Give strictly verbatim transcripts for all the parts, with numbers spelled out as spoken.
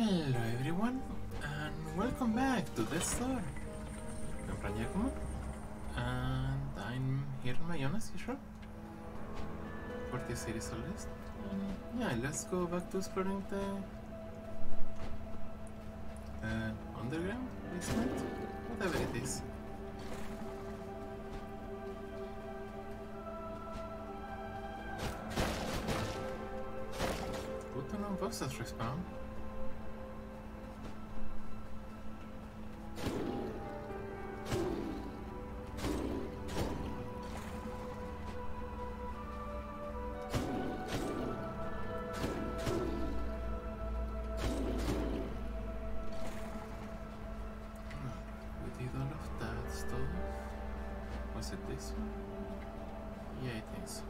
Hello everyone, and welcome back to the store. I'm Giacomo, and I'm here on my own as usual for this series at least. And yeah, let's go back to exploring the uh, underground basement, whatever it is. Good to know bosses respawn. Was it this one? Yeah, I think so.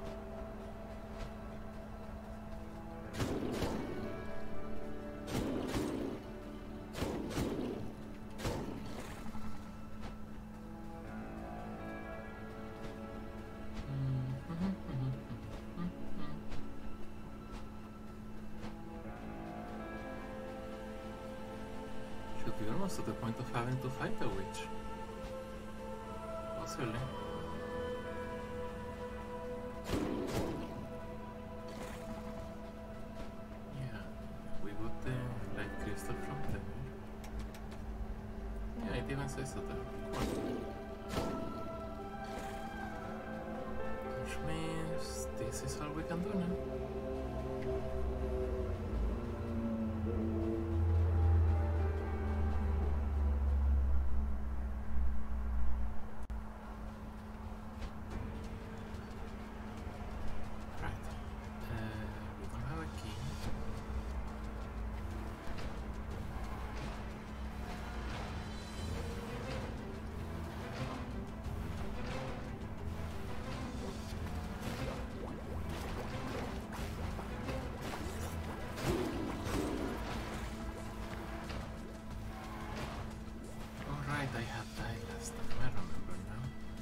Should be almost at the point of having to fight a witch. Possibly. Yeah, we got the light crystal from them. Yeah, it even says that there. Which means this is all we can do now. I had died last time, I remember now.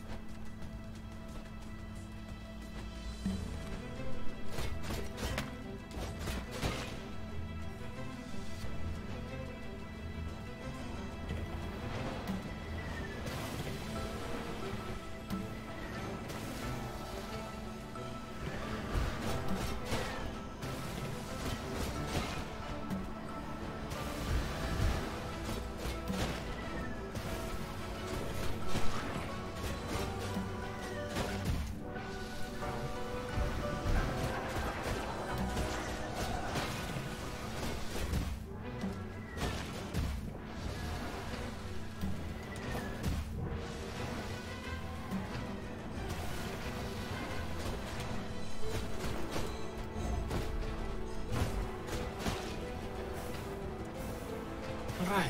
Right.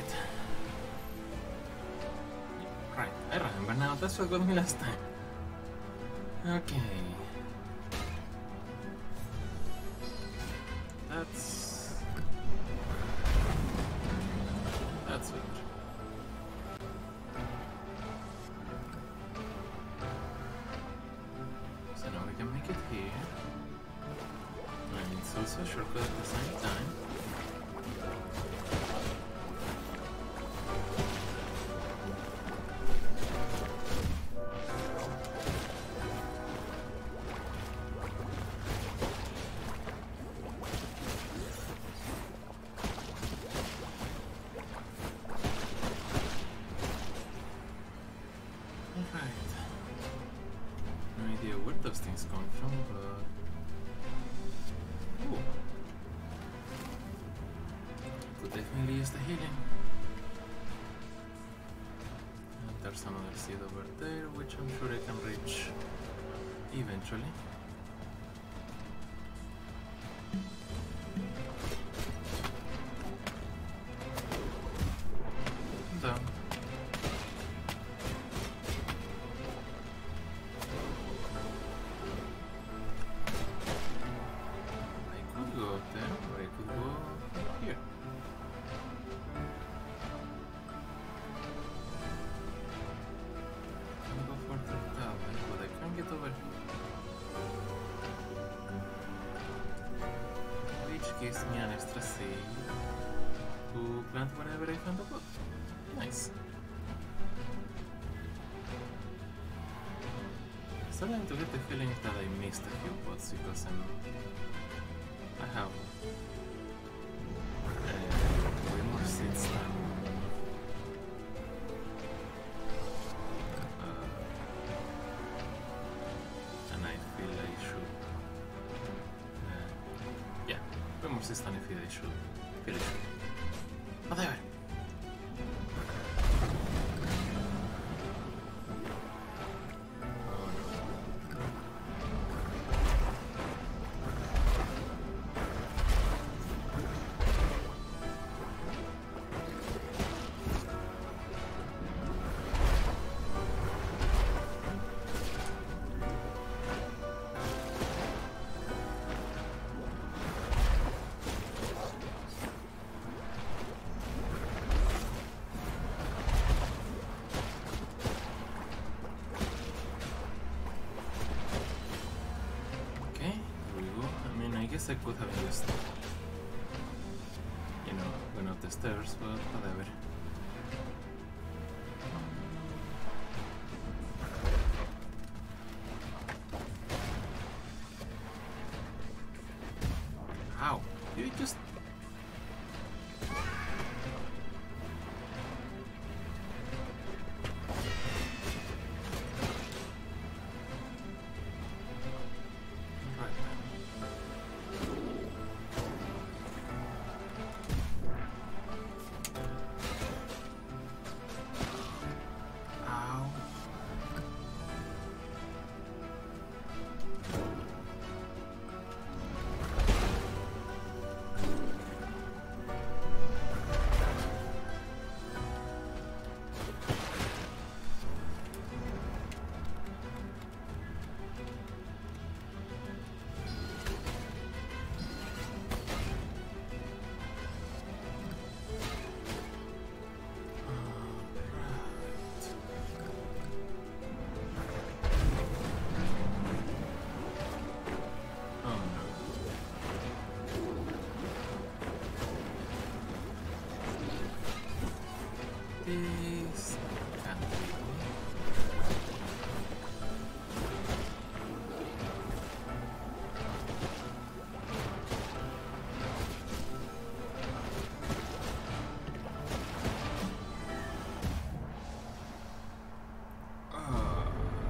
Right, I remember now. That's what got me last time. Okay. That's... That's it. So now we can make it here. And it's also a shortcut at the same time. Those things come from, but ooh. Could definitely use the healing. And there's another seed over there, which I'm sure I can reach eventually. Done. Gives me an extra save. to plant whenever I find a pot. Nice. Starting to get the feeling that I missed a few pots because I'm, I have uh, way more seeds than uh, and I feel I should. Uh, yeah, way more seeds than I feel I should. Feel I should. Whatever. I could have just, you know, went up the stairs, but whatever. Ow! You just... This can't be. Uh,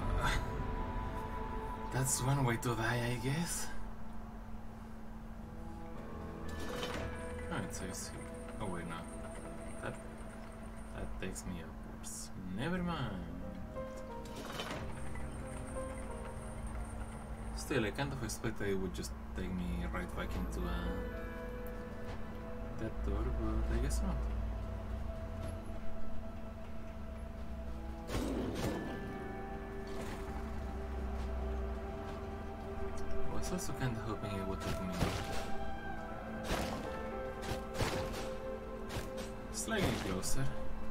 that's one way to die, I guess. Oh, it's so sick. Oh wait, no. That That takes me upwards. Never mind. Still, I kind of expected it would just take me right back into uh, that door, but I guess not. I was also kind of hoping it would take me slightly closer.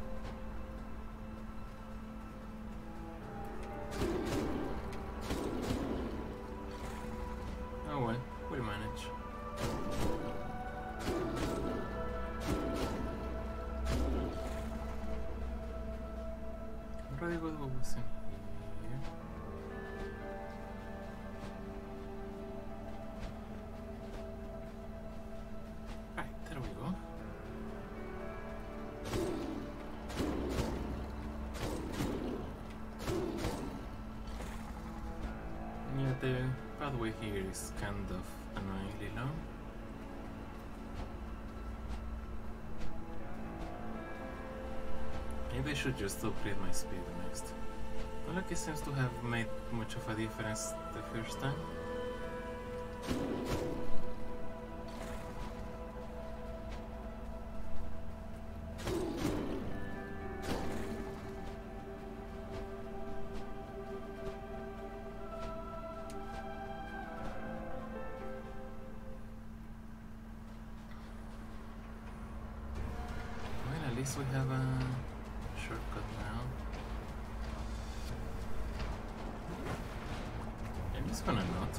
The pathway here is kind of annoyingly long. Maybe I should just upgrade my speed next. Well, like it seems to have made much of a difference the first time. We have a shortcut now. I'm just gonna not.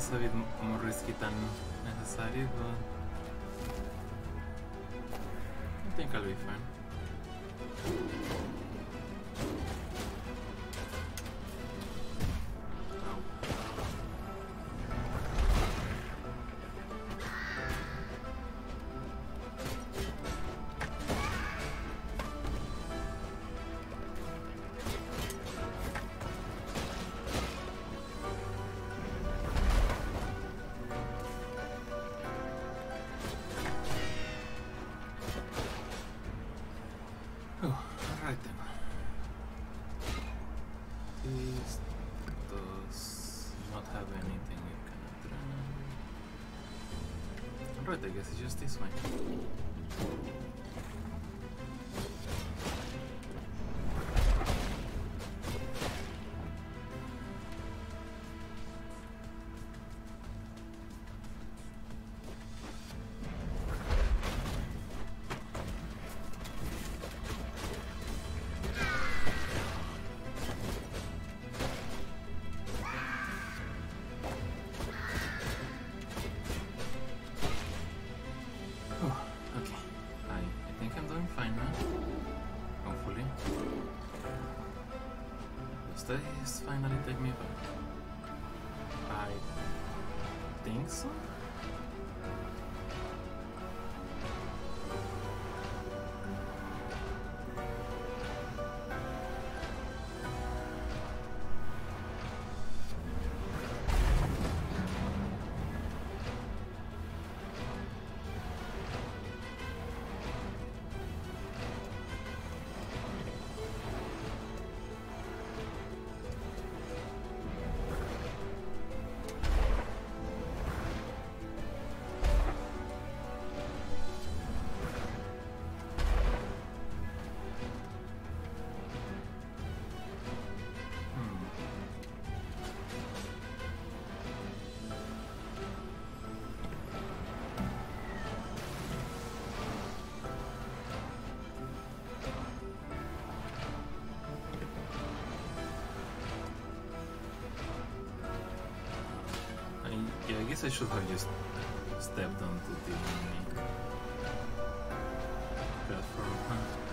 was a bit more risky than necessary, but I think I'll be fine. I guess it's just this way. This finally take me back. I think so. Yeah, I guess I should have just stepped onto the platform, huh?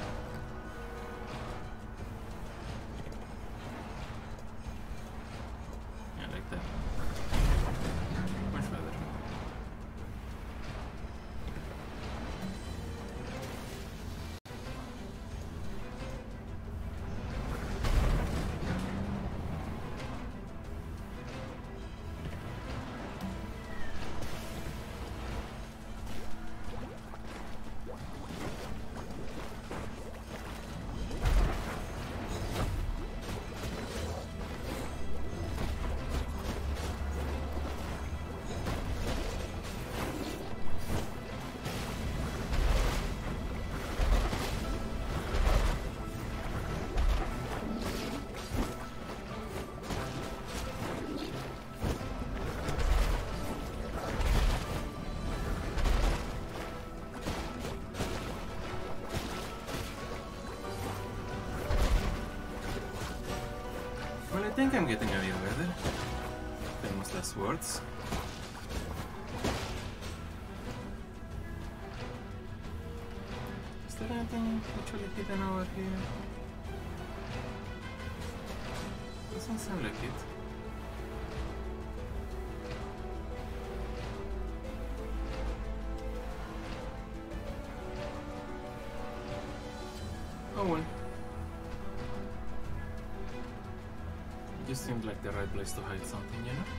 Yeah, like that. Much better. I think I'm getting a bit better. Famous last words. Is there anything actually hidden over here? Doesn't sound like it. Oh well. Just seemed like the right place to hide something, you know?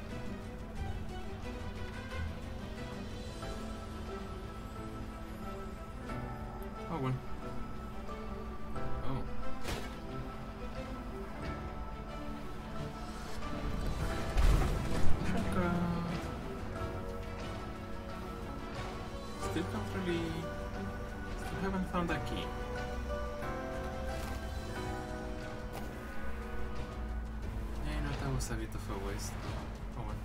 Oh well. Oh. Check out. Still can't really... Still haven't found a key. Was a bit of a waste. Oh well.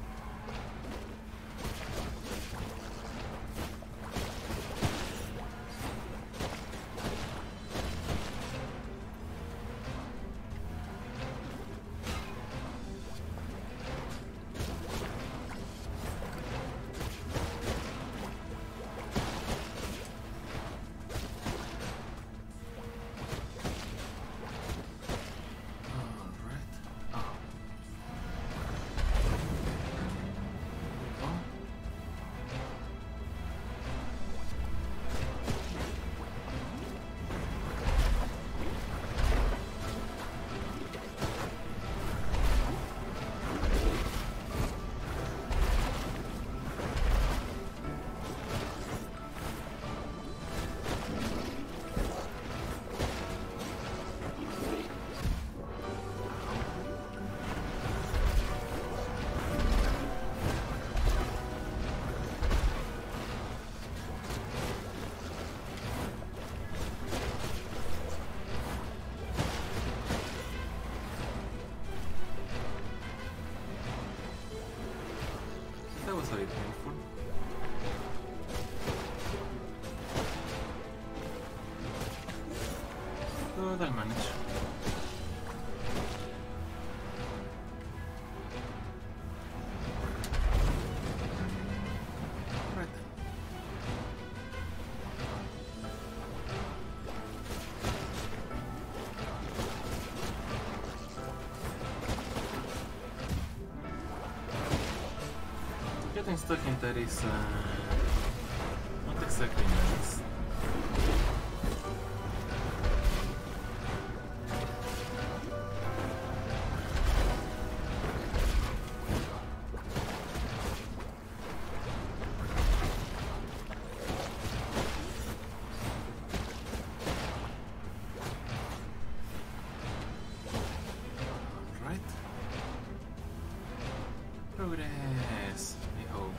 a bit painful. But I'll manage. Right then. Getting stuck in that is uh, not exactly nice. Alright. Progress, I hope.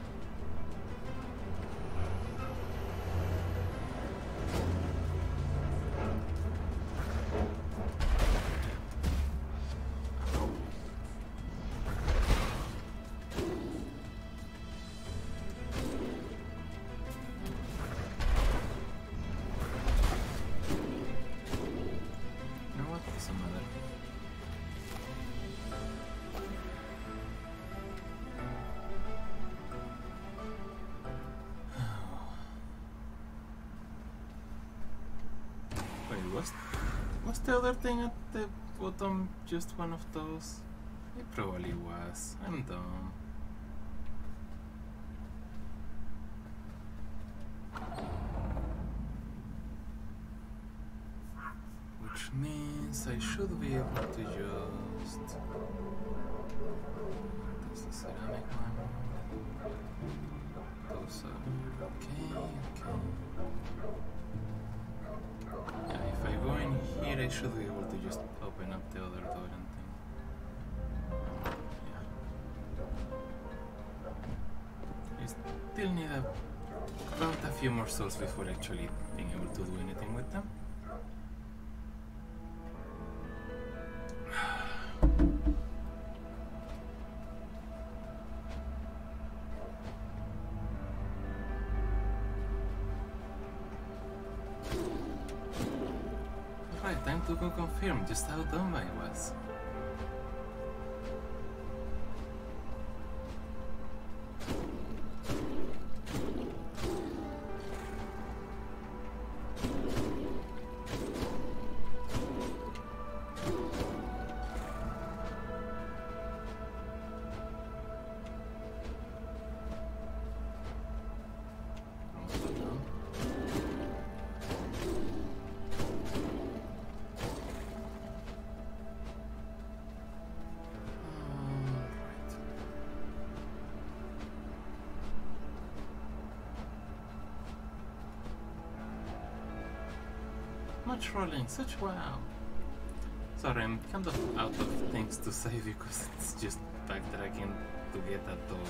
You know what? Doesn't matter. Wait, was, was the other thing at the bottom just one of those? It probably was. I'm dumb. Which means I should be able to just... That's the ceramic one. Those are... Okay, okay. Yeah, if I go in here, I should be able to just open up the other door and thing. Yeah. I still need a, about a few more souls before actually being able to do anything with them. Right, time to go confirm just how dumb I was. Much rolling, such wow. Sorry, I'm kind of out of things to say because it's just backtracking to get that door.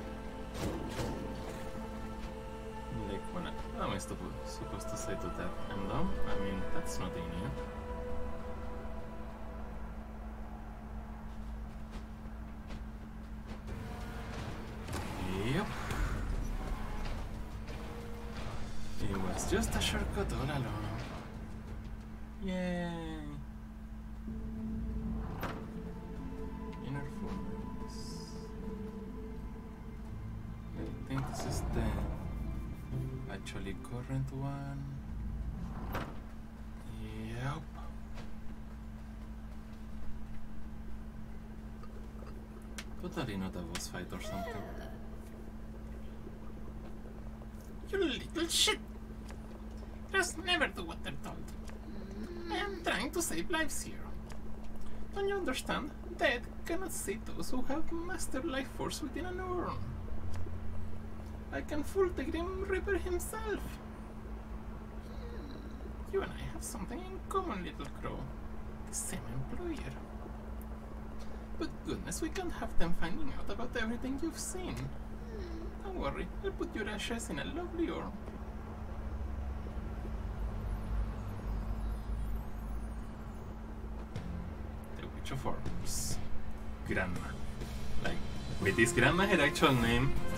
Like, what, what am I supposed to say to that? I'm dumb? I mean, that's nothing new. Yep. It was just a shortcut all along. Yay! Inner furnace. I think this is the actually current one. Yep. Totally not a boss fight or something. You little shit! Just never do what they're told. I am trying to save lives here. Don't you understand? Dead cannot see those who have mastered life force within an urn. I can fool the Grim Reaper himself. You and I have something in common, little crow. The same employer. But goodness, we can't have them finding out about everything you've seen. Don't worry, I'll put your ashes in a lovely urn. Of Arms. Grandma. Like, wait, is Grandma her actual name?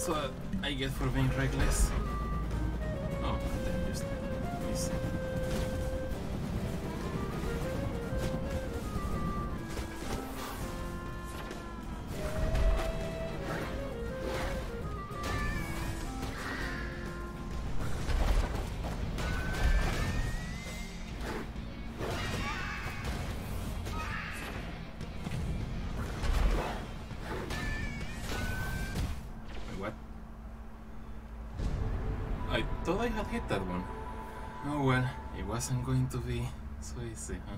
That's what I get for being reckless. Oh, and then just missing. I thought I had hit that one. Oh well, it wasn't going to be so easy, huh?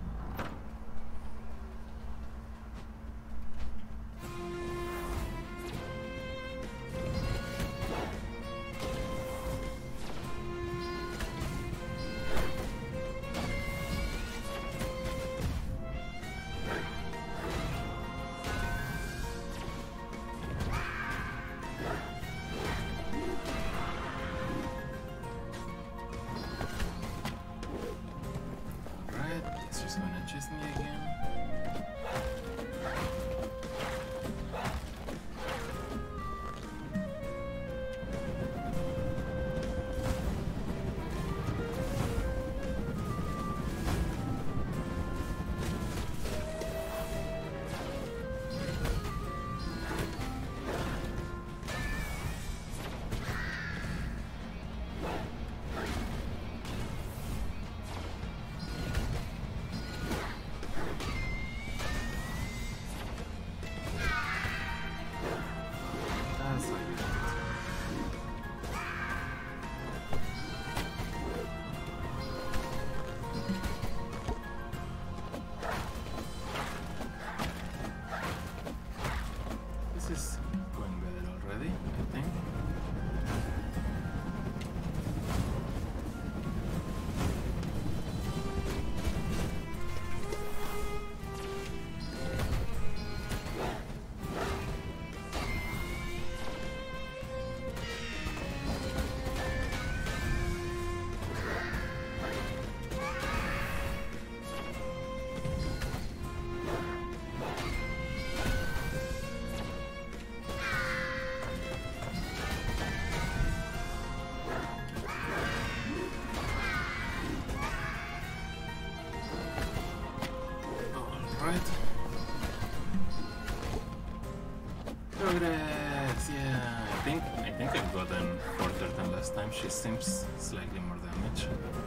Progress! Yeah, I think I think I've gotten further than last time. She seems slightly more damage.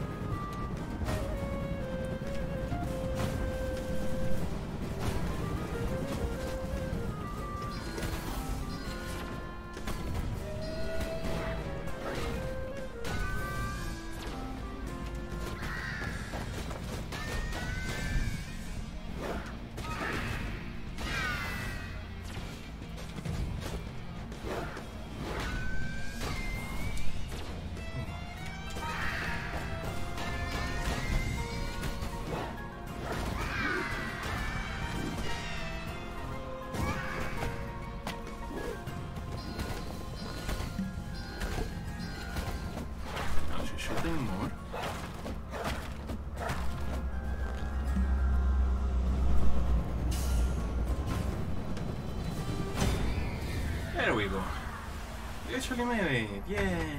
More. There we go. You actually made it. Yay!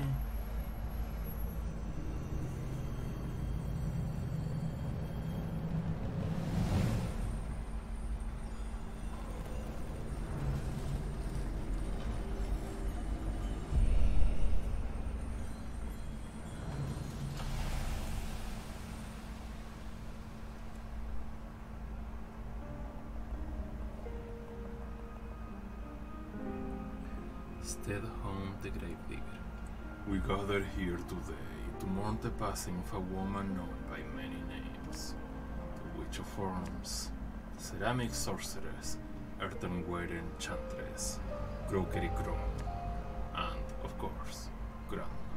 Stayed home the gravedigger. We gather here today to mourn the passing of a woman known by many names. The Witch of Worms, Ceramic Sorceress, Earthenware Enchantress, Crockery Crone, and, of course, Grandma.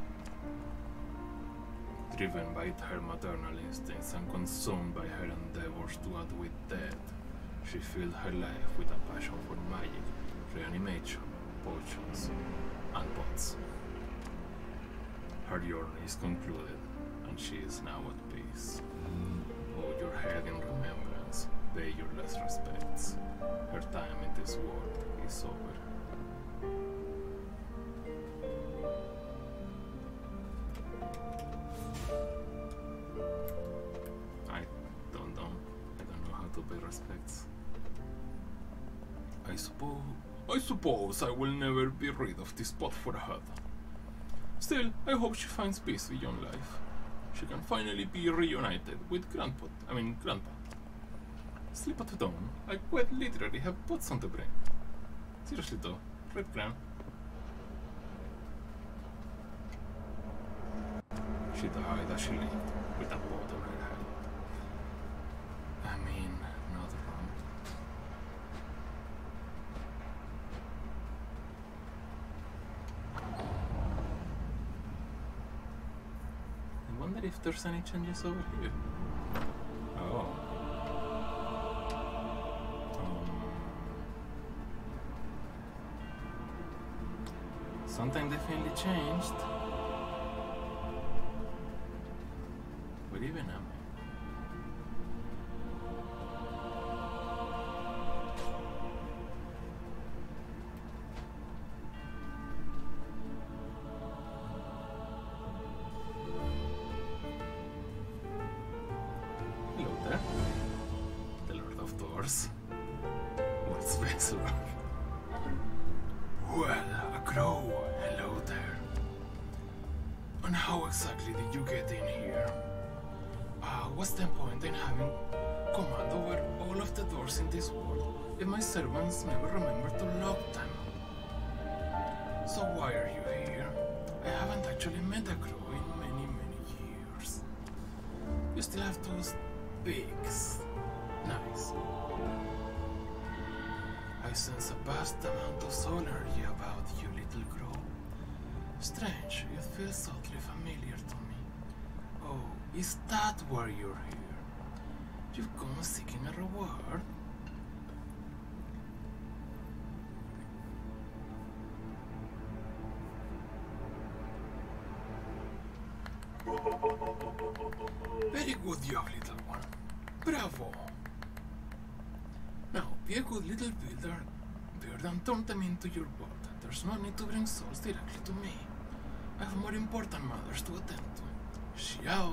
Driven by her maternal instincts and consumed by her endeavors to outwit death, she filled her life with a passion for magic, reanimation, potions, and pots. Her journey is concluded, and she is now at peace. Hold your head in remembrance, pay your last respects. Her time in this world is over. I suppose... I suppose I will never be rid of this spot for her. Still, I hope she finds peace beyond life. She can finally be reunited with Grandpa. I mean, Grandpa. Slip at dawn. I quite literally have pots on the brain. Seriously though, red brown. She died as she lived, with a pot on her head. I mean, not wrong. I wonder if there's any changes over here. Oh. Something definitely changed. Where even am I? Hello there. The Lord of Doors. What's Spencer? Well, a crow. Hello there. And how exactly did you get in here? Uh, what's the point in having command over all of the doors in this world if my servants never remember to lock them? So why are you here? I haven't actually met a crow in many, many years. You still have those beaks. Nice. I sense a vast amount of soul energy about you, little crow. Strange, it feels oddly familiar to me. Oh, is that why you're here? You've come seeking a reward? Very good job, little one. Bravo! Now, be a good little builder, build and turn them into your world. There's no need to bring souls directly to me. I have more important matters to attend to. Xiao!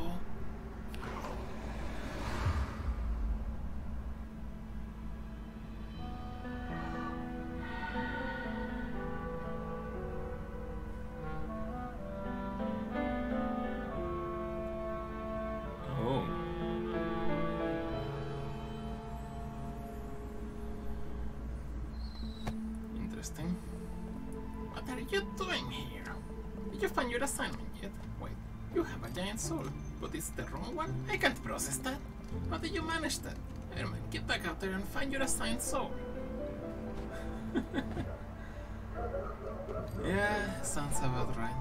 What are you doing here? Did you find your assignment yet? Wait, you have a giant soul, but it's the wrong one? I can't process that. How did you manage that? Herman, get back out there and find your assigned soul. Yeah, sounds about right.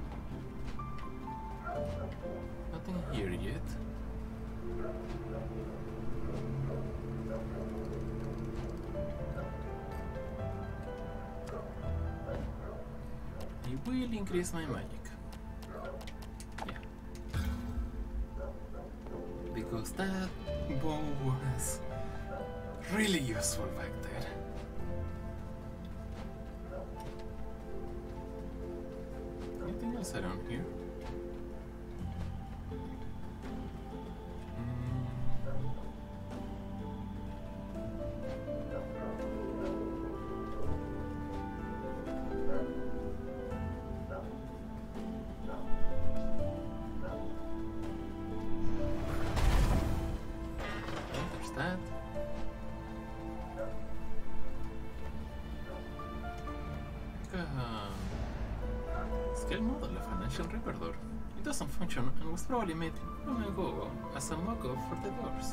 Nothing here yet. I will increase my magic. Yeah. Because that bow was really useful back there. Anything else around here? It doesn't function and was probably made long ago as a mock-up for the doors.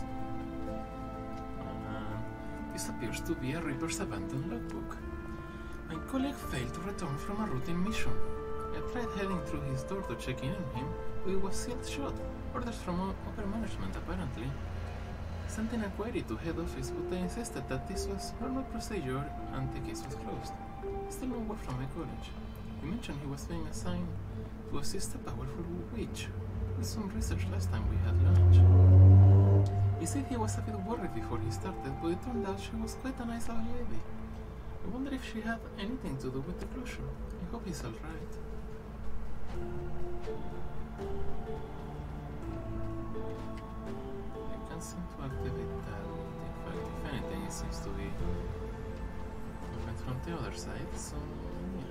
And this appears to be a Reaper's abandoned logbook. My colleague failed to return from a routine mission. I tried heading through his door to check in on him, but it was sealed shut. Orders from upper management, apparently. Sent in a query to head office, but they insisted that this was normal procedure and the case was closed. Still no word from my college. He mentioned he was being assigned to assist a powerful witch with some research last time we had lunch. He said he was a bit worried before he started, but it turned out she was quite a nice old lady. I wonder if she had anything to do with the closure. I hope he's alright. I can't seem to activate that. In fact, if anything, it seems to be the other side, so yeah.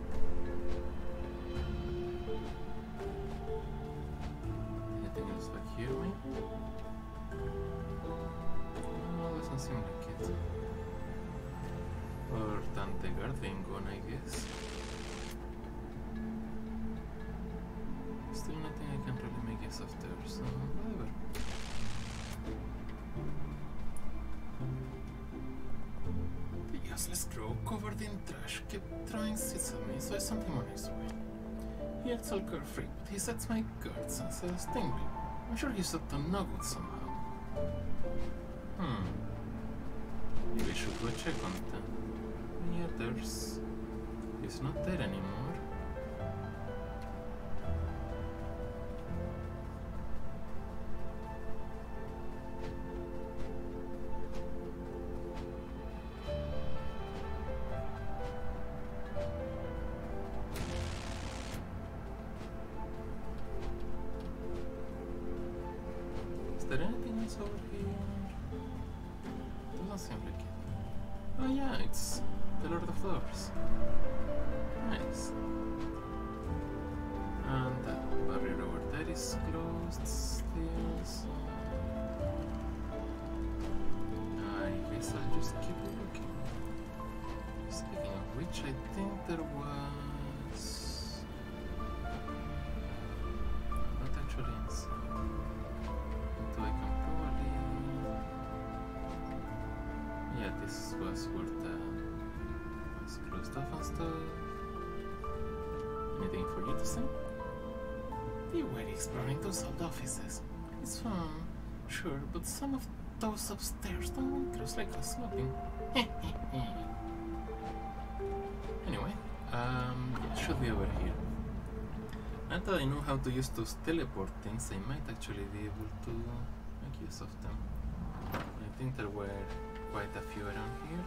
Anything else back here, maybe? No, doesn't seem like it. Or Tante guard being gone, I guess. Still nothing I can really make use of there, so whatever. The useless crow covered in trash kept throwing seeds at me, so I sent him on his way. He acts all carefree, but he sets my guards and says tingling. I'm sure he's up to no good somehow. Hmm. Maybe I should go check on them. Yeah, there's... He's not there anymore. Is there anything else over here? Doesn't seem like it. Oh yeah, it's the Lord of Flowers. Nice. And that barrier over there is closed still, so... I guess I'll just keep looking. Speaking of which, I think there was... Not actually inside. So I can probably... Yeah, this was where the... was closed off and stuff. Anything for you to say? You were exploring those old offices. It's fun, sure, but some of those upstairs don't want crews like us looking. Anyway, um, it should be over here. Now that I know how to use those teleport things, I might actually be able to make use of them. I think there were quite a few around here.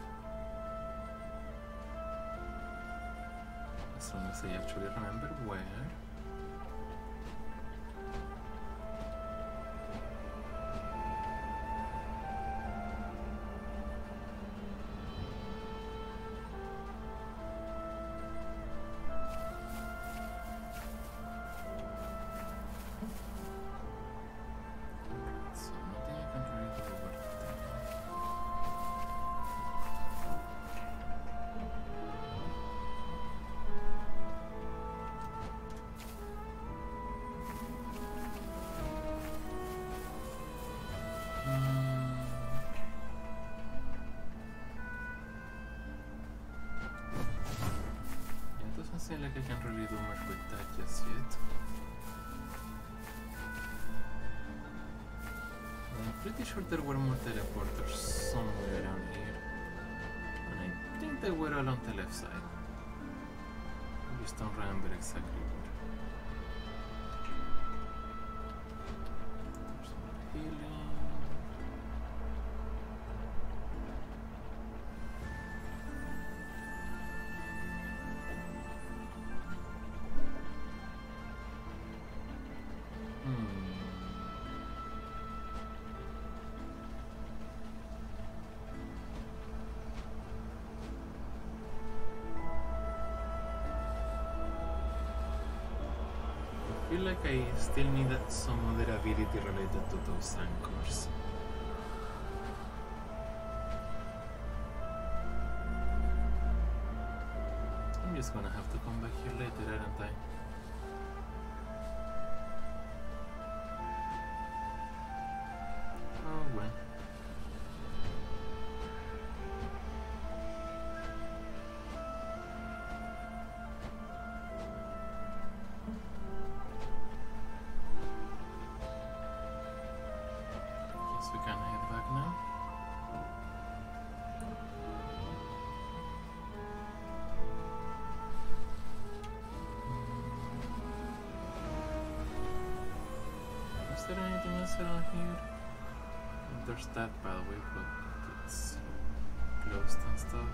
As long as I actually remember where. So nothing I can read over there. It doesn't seem like I can really do much with that just yet. I'm pretty sure there were more teleporters somewhere around here. And I think they were all on the left side. I just don't remember exactly where. There's more healing. I feel like I still need some other ability related to those anchors. I'm just gonna have to come back here later, aren't I? Oh well. We can head back now. Mm. Is there anything else around here? There's that, by the way, but it's closed and stuff.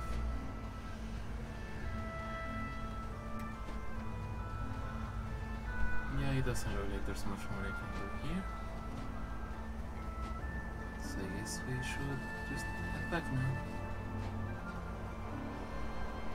Yeah, it doesn't look like there's much more I can do here. I guess we should just head back now.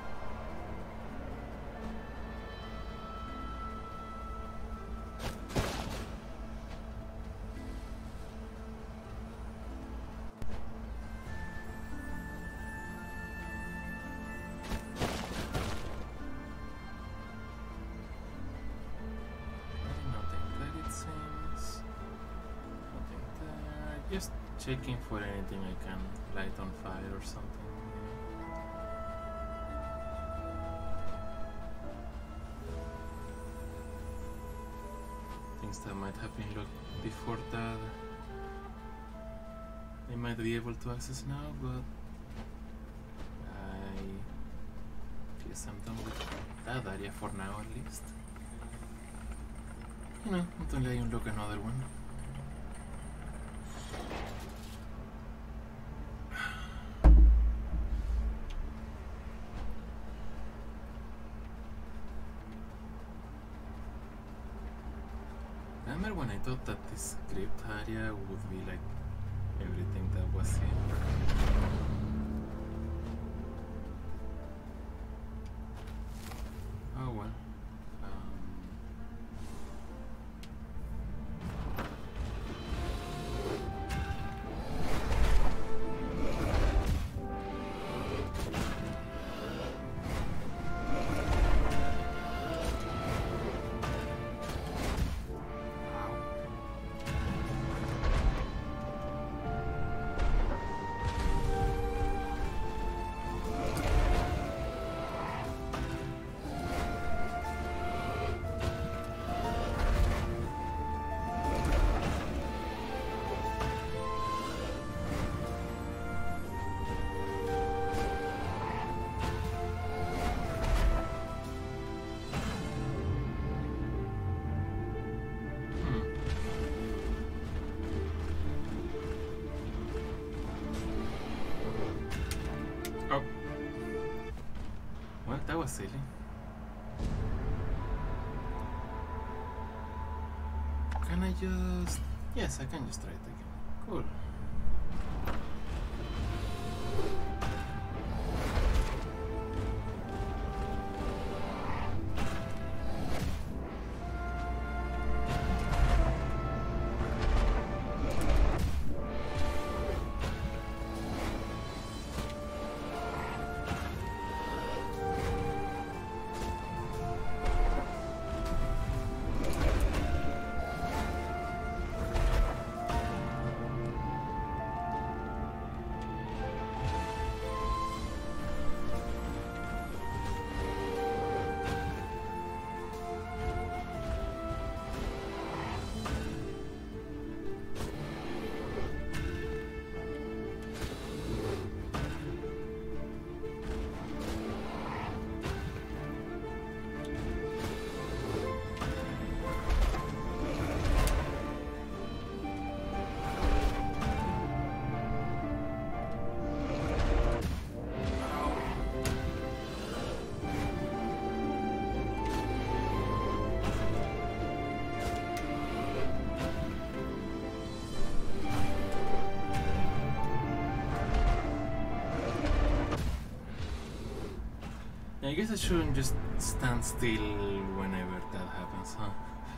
checking for anything I can light on fire or something. Things that might have been locked before that I might be able to access now, but I guess I'm done with that area for now at least. You know, until I unlock another one. Remember when I thought that this crypt area would be like everything that was here? Oh well. Oh. Well, that was silly. Can I just... Yes, I can just try it again. Cool. I guess I shouldn't just stand still whenever that happens, huh?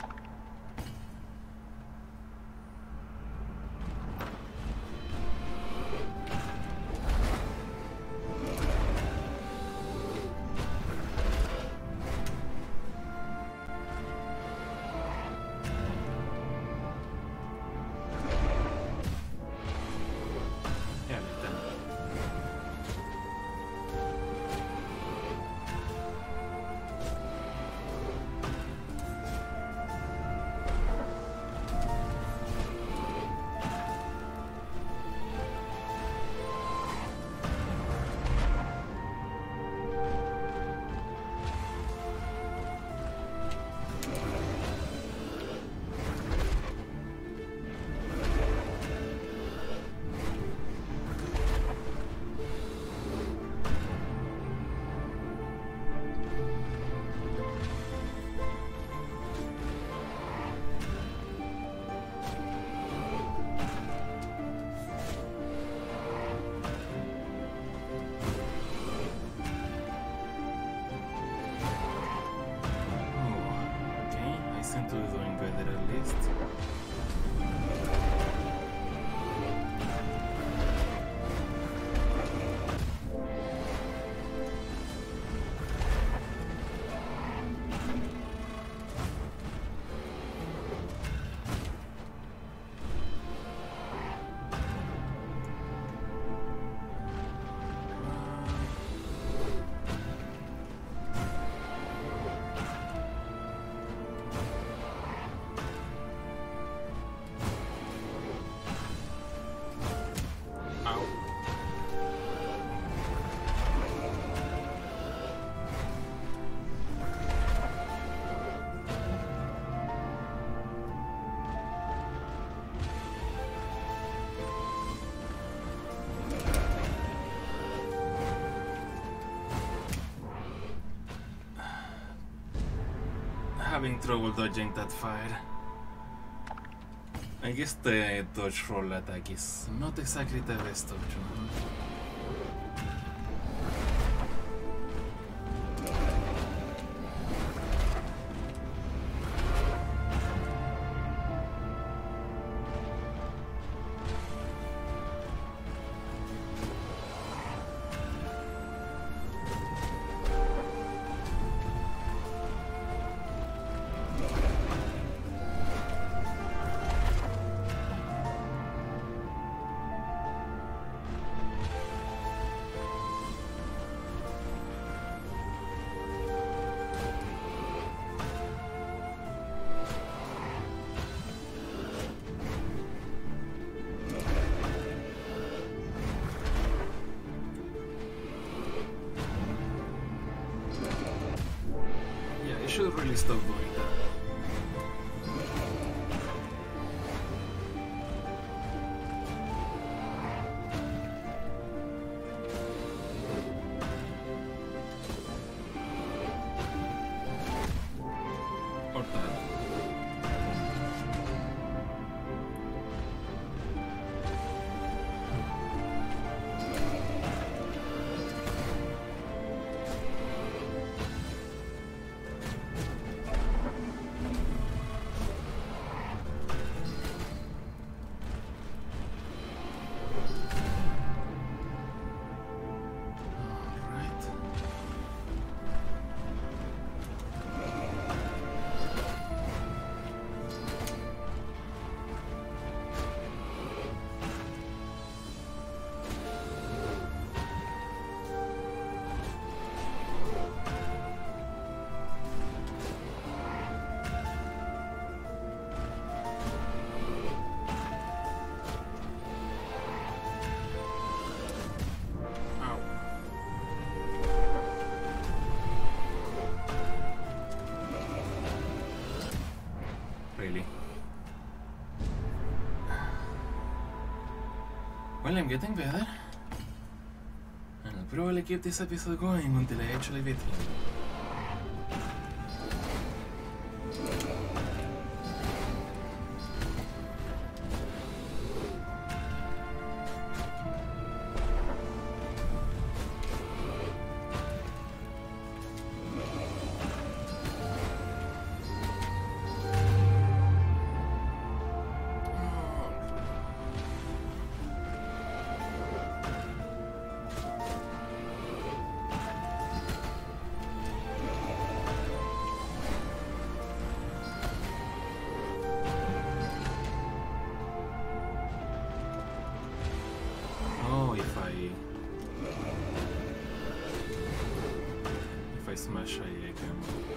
Doing better at least. having trouble dodging that fire. I guess the dodge roll attack is not exactly the best option. Should really stop doing that. Or that. Well, I'm getting better. And I'll probably keep this episode going until I actually beat him. Smash I can.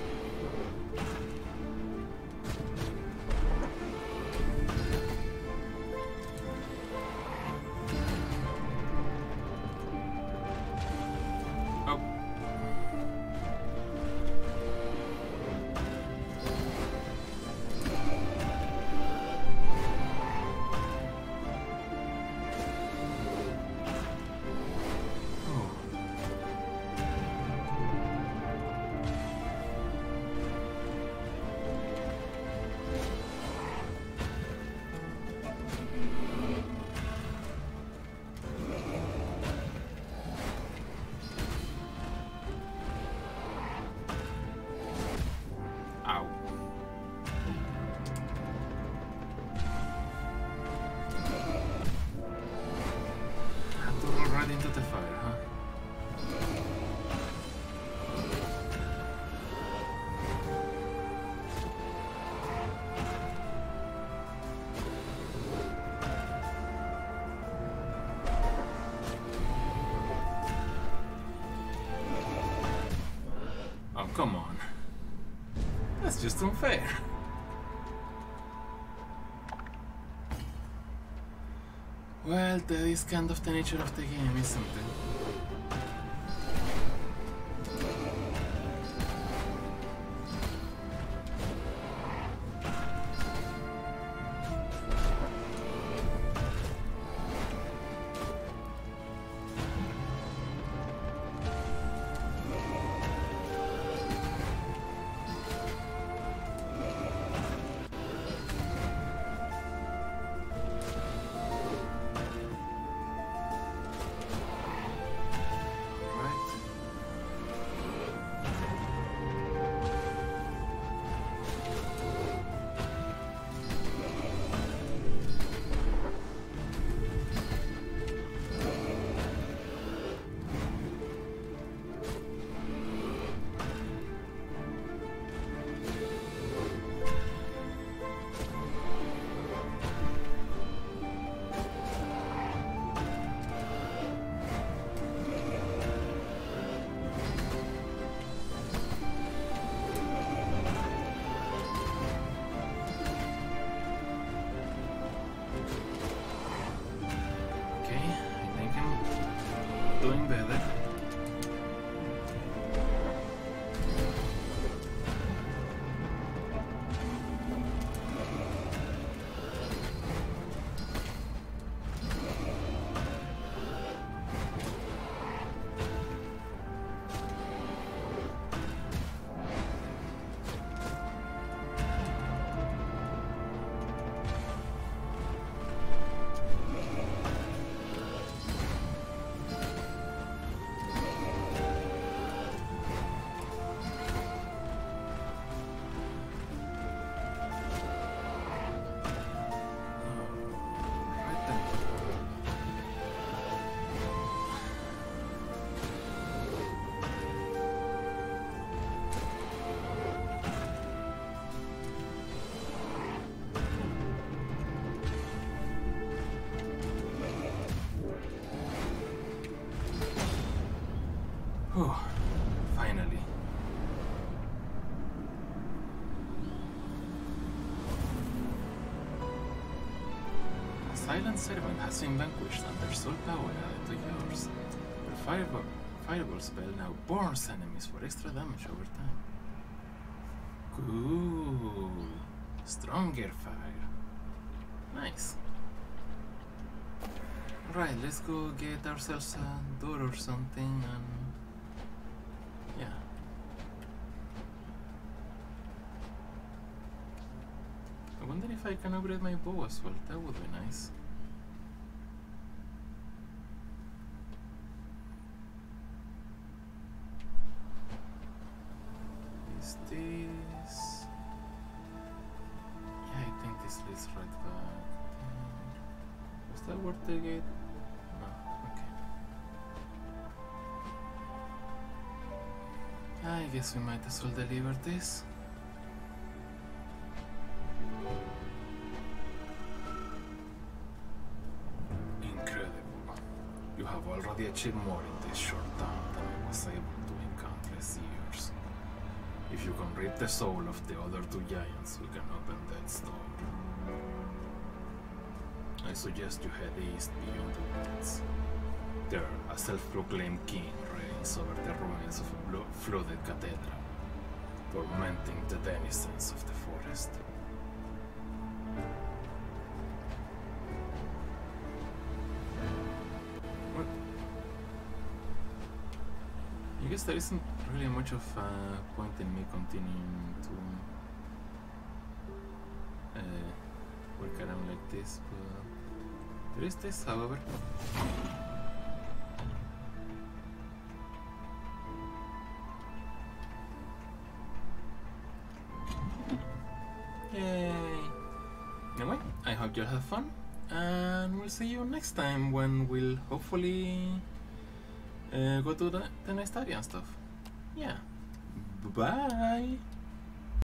Oh. Into the fire, huh? Oh, come on. That's just unfair. Well, that is kind of the nature of the game, isn't it? Finally. The silent servant has been vanquished and their soul power added to yours. The fireball, fireball spell now burns enemies for extra damage over time. Cool. Stronger fire. Nice. Right, let's go get ourselves a door or something and yeah. I wonder if I can upgrade my bow as well. That would be nice. Is this? Yeah, I think this leads right back. Was that worth the gate? No. Okay. I guess we might as well deliver this. Already achieved more in this short time than I was able to in countless years. If you can read the soul of the other two giants, we can open that door. I suggest you head east beyond the woods. There, a self-proclaimed king reigns over the ruins of a flooded cathedral, tormenting the denizens of the forest. I guess there isn't really much of a point in me continuing to uh, work around like this, but there is this, however. Yay! Anyway, I hope you'll have fun, and we'll see you next time when we'll hopefully Uh, go to the, the next area and stuff. Yeah. Bye.